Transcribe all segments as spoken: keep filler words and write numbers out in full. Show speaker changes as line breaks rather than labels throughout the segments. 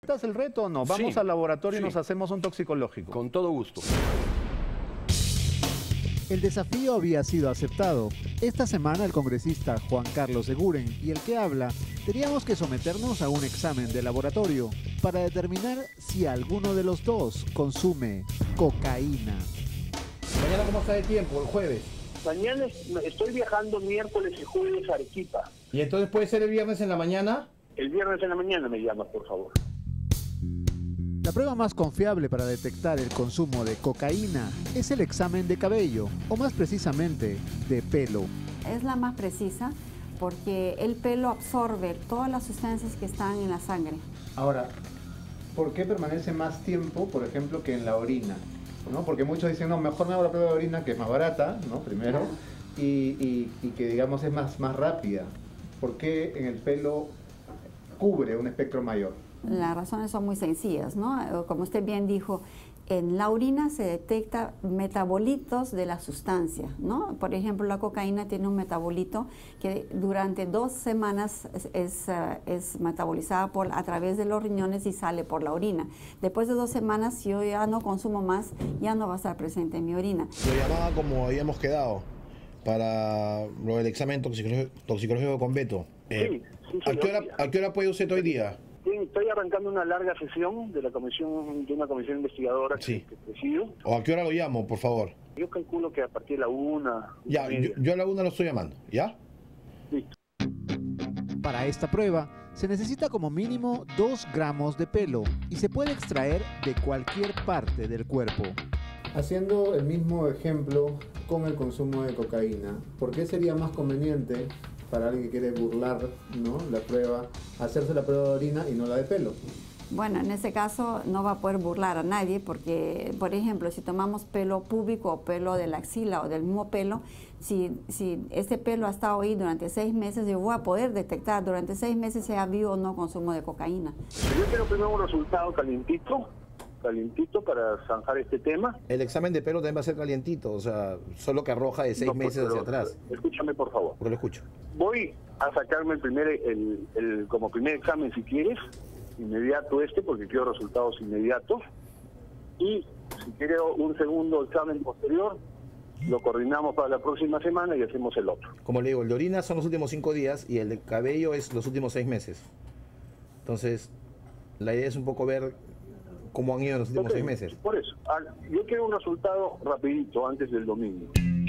¿Estás el reto o no? Vamos
Sí,
al laboratorio
sí.
y nos hacemos un toxicológico.
Con todo gusto.
El desafío había sido aceptado. Esta semana el congresista Juan Carlos Eguren y el que habla teníamos que someternos a un examen de laboratorio para determinar si alguno de los dos consume cocaína.
Mañana, ¿cómo está de tiempo? El jueves.
Mañana estoy viajando miércoles y jueves a Arequipa.
¿Y entonces puede ser el viernes en la mañana?
El viernes en la mañana me llamas, por favor.
La prueba más confiable para detectar el consumo de cocaína es el examen de cabello, o más precisamente, de pelo.
Es la más precisa porque el pelo absorbe todas las sustancias que están en la sangre.
Ahora, ¿por qué permanece más tiempo, por ejemplo, que en la orina? ¿No? Porque muchos dicen, no, mejor me hago la prueba de orina, que es más barata, ¿no? Primero, y, y, y que digamos es más, más rápida. ¿Por qué en el pelo cubre un espectro mayor?
Las razones son muy sencillas, ¿no? Como usted bien dijo, en la orina se detecta metabolitos de la sustancia, ¿no? Por ejemplo, la cocaína tiene un metabolito que durante dos semanas es, es, uh, es metabolizada por, a través de los riñones y sale por la orina. Después de dos semanas, si yo ya no consumo más, ya no va a estar presente en mi orina.
Lo llamaba como habíamos quedado para lo del examen toxicológico, toxicológico con Beto. Eh,
Sí, sí,
¿a, qué hora, ¿A qué hora puede usted hoy día?
Sí, estoy arrancando una larga sesión de la comisión, de una comisión investigadora que,
Sí.
que presido.
¿O a qué hora lo llamo, por favor?
Yo calculo que a partir de la una.
Ya,
una
yo,
media.
yo a la una lo estoy llamando, ¿ya?
Listo.
Para esta prueba se necesita como mínimo dos gramos de pelo y se puede extraer de cualquier parte del cuerpo.
Haciendo el mismo ejemplo con el consumo de cocaína, ¿por qué sería más conveniente para alguien que quiere burlar, ¿no?, la prueba, hacerse la prueba de orina y no la de pelo?
Bueno, en ese caso no va a poder burlar a nadie porque, por ejemplo, si tomamos pelo púbico o pelo de la axila o del mismo pelo, si, si este pelo ha estado ahí durante seis meses, yo voy a poder detectar durante seis meses si ha habido o no consumo de cocaína.
Yo quiero primero un resultado calientito, calientito para zanjar este tema.
El examen de pelo también va a ser calientito, o sea, solo que arroja de seis
No, pues,
meses hacia
pero,
atrás.
Escúchame, por favor.
Porque lo escucho.
Voy a sacarme el primer, el, el, como primer examen, si quieres, inmediato este, porque quiero resultados inmediatos. Y si quiero un segundo examen posterior, lo coordinamos para la próxima semana y hacemos el otro.
Como le digo, el de orina son los últimos cinco días y el de cabello es los últimos seis meses. Entonces, la idea es un poco ver cómo han ido en los últimos
Ok,
seis meses.
Por eso, yo quiero un resultado rapidito, antes del domingo.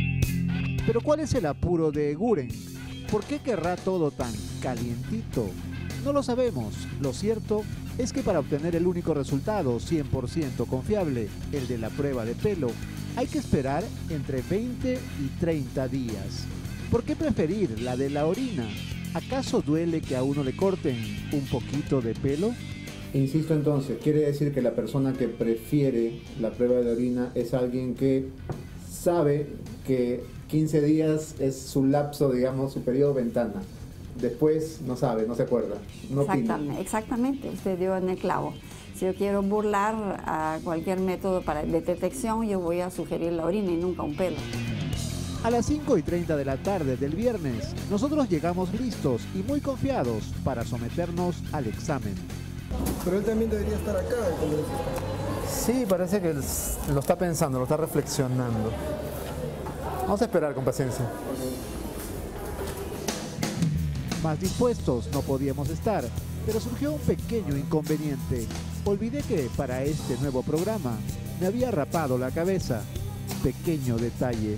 Pero ¿cuál es el apuro de Eguren? ¿Por qué querrá todo tan calientito? No lo sabemos. Lo cierto es que para obtener el único resultado cien por ciento confiable, el de la prueba de pelo, hay que esperar entre veinte y treinta días. ¿Por qué preferir la de la orina? ¿Acaso duele que a uno le corten un poquito de pelo?
Insisto entonces, quiere decir que la persona que prefiere la prueba de orina es alguien que sabe que quince días es su lapso, digamos, su periodo ventana. Después no sabe, no se acuerda, no opina.
Exactamente, exactamente, usted dio en el clavo. Si yo quiero burlar a cualquier método para, de detección, yo voy a sugerir la orina y nunca un pelo.
A las cinco y treinta de la tarde del viernes, nosotros llegamos listos y muy confiados para someternos al examen.
Pero él también debería estar acá, el congresista.
Sí, parece que lo está pensando, lo está reflexionando. Vamos a esperar con paciencia.
Más dispuestos no podíamos estar, pero surgió un pequeño inconveniente. Olvidé que para este nuevo programa me había rapado la cabeza. Pequeño detalle.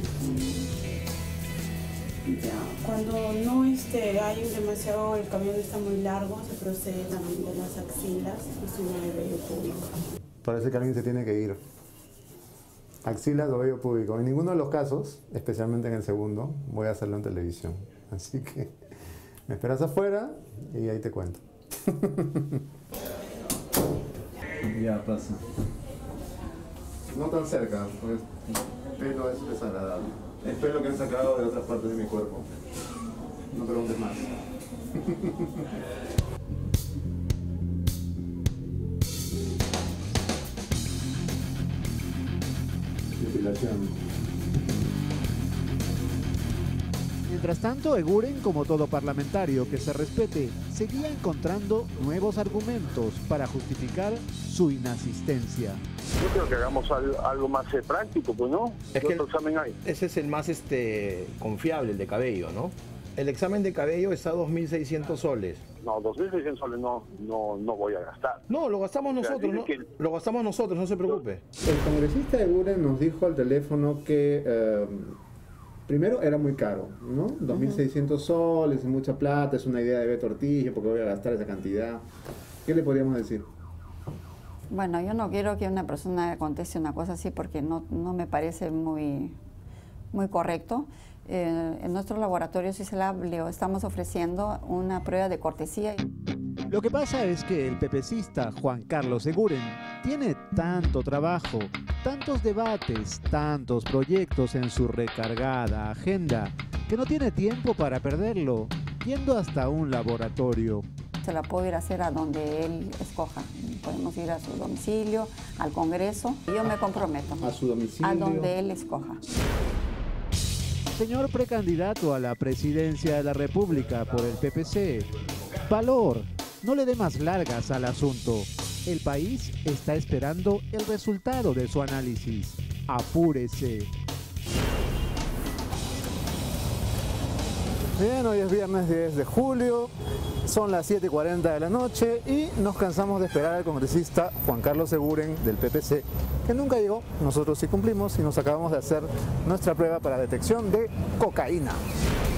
Ya, cuando no este, hay un demasiado, el camión está muy largo, se procede también de las axilas y suma el vello público.
Parece que alguien se tiene que ir. Axilas o vello público. En ninguno de los casos, especialmente en el segundo, voy a hacerlo en televisión. Así que me esperas afuera y ahí te cuento. Ya pasa. No tan cerca, porque el pelo es desagradable. El pelo que han sacado de otras partes de mi cuerpo. No preguntes más. Depilación.
Mientras tanto, Eguren, como todo parlamentario que se respete, seguía encontrando nuevos argumentos para justificar su inasistencia.
Yo creo que hagamos algo, algo más eh, práctico, pues, ¿no?
Es
¿Qué
que
otro examen hay?
ese es el más este, confiable, el de cabello, ¿no? El examen de cabello está a dos mil seiscientos soles.
No, dos mil seiscientos soles no, no, no voy a gastar.
No, lo gastamos
O sea,
nosotros, ¿no?
dice que-
Lo gastamos nosotros, no se preocupe.
El congresista de Guren nos dijo al teléfono que eh, primero era muy caro, ¿no? dos mil seiscientos soles, es mucha plata, es una idea de Beto Ortiz, porque voy a gastar esa cantidad. ¿Qué le podríamos decir?
Bueno, yo no quiero que una persona conteste una cosa así porque no, no me parece muy, muy correcto. Eh, en nuestro laboratorio CICELAB le estamos ofreciendo una prueba de cortesía.
Lo que pasa es que el pepecista Juan Carlos Eguren tiene tanto trabajo, tantos debates, tantos proyectos en su recargada agenda, que no tiene tiempo para perderlo, yendo hasta un laboratorio.
Se la puedo ir a hacer a donde él escoja. Podemos ir a su domicilio, al Congreso. Yo me comprometo.
A su domicilio.
A donde él escoja.
Señor precandidato a la presidencia de la República por el P P C, valor, no le dé más largas al asunto. El país está esperando el resultado de su análisis. Apúrese.
Bien, hoy es viernes diez de julio, son las siete y cuarenta de la noche y nos cansamos de esperar al congresista Juan Carlos Eguren del P P C, que nunca llegó. Nosotros sí cumplimos y nos acabamos de hacer nuestra prueba para detección de cocaína.